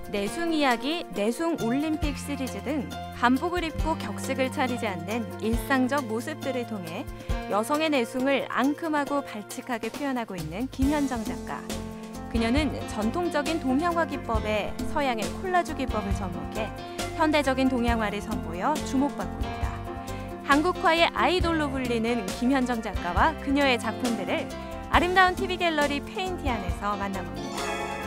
내숭 이야기, 내숭 올림픽 시리즈 등 한복을 입고 격식을 차리지 않는 일상적 모습들을 통해 여성의 내숭을 앙큼하고 발칙하게 표현하고 있는 김현정 작가. 그녀는 전통적인 동양화 기법에 서양의 콜라주 기법을 접목해 현대적인 동양화를 선보여 주목받고 있다. 한국화의 아이돌로 불리는 김현정 작가와 그녀의 작품들을 아름다운 TV 갤러리 페인티안에서 만나봅니다.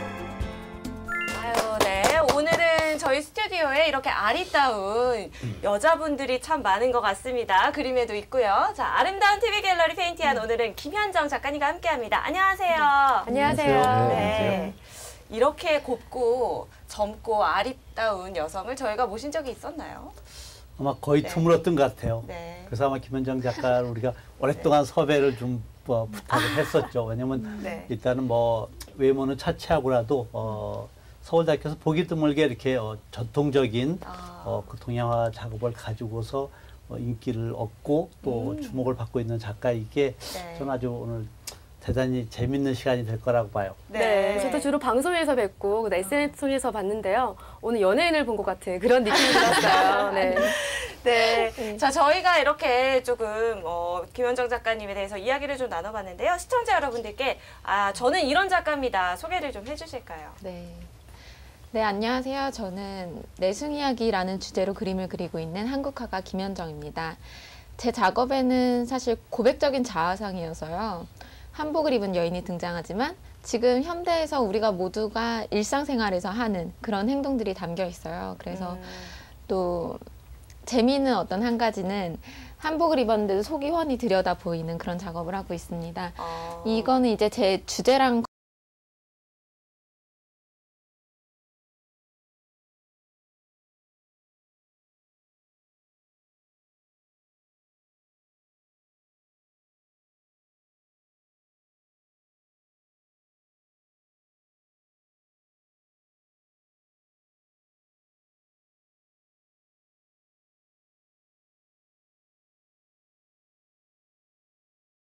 아유, 네. 오늘은 저희 스튜디오에 이렇게 아리따운 여자분들이 참 많은 것 같습니다. 그림에도 있고요. 자, 아름다운 TV 갤러리 페인티안 오늘은 김현정 작가님과 함께합니다. 안녕하세요. 안녕하세요. 네. 이렇게 곱고 젊고 아리따운 여성을 저희가 모신 적이 있었나요? 아마 거의 드물었던 것 같아요. 네. 그래서 아마 김현정 작가를 우리가 오랫동안 섭외를 좀 부탁을 했었죠. 왜냐면 일단은 뭐 외모는 차치하고라도 서울대학교에서 보기 드물게 이렇게 전통적인 그 동양화 작업을 가지고서 인기를 얻고 또 주목을 받고 있는 작가이기에 저는 아주 오늘 대단히 재밌는 시간이 될 거라고 봐요. 네, 저도 주로 방송에서 뵙고 SNS 통해서 봤는데요. 오늘 연예인을 본 것 같은 그런 느낌이 들었어요. 네. 네. 자, 저희가 이렇게 조금 김현정 작가님에 대해서 이야기를 좀 나눠봤는데요. 시청자 여러분들께 저는 이런 작가입니다. 소개를 좀 해주실까요? 네, 안녕하세요. 저는 내숭 이야기라는 주제로 그림을 그리고 있는 한국화가 김현정입니다. 제 작업에는 사실 고백적인 자아상이어서요. 한복을 입은 여인이 등장하지만 지금 현대에서 우리가 모두가 일상생활에서 하는 그런 행동들이 담겨 있어요. 그래서 또 재미있는 어떤 한 가지는 한복을 입었는데도 속이 훤히 들여다 보이는 그런 작업을 하고 있습니다. 이거는 이제 제 주제랑